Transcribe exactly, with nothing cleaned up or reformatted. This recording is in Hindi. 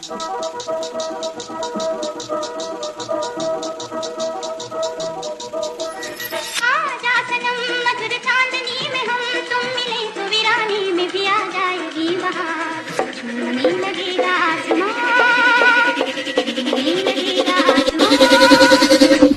आजा सनम मधुर चांदनी में हम तुम मिले तो वीरानी में भी आ जाएगी बहार। छूने लगेगा आसमां, छूने लगेगा आसमां।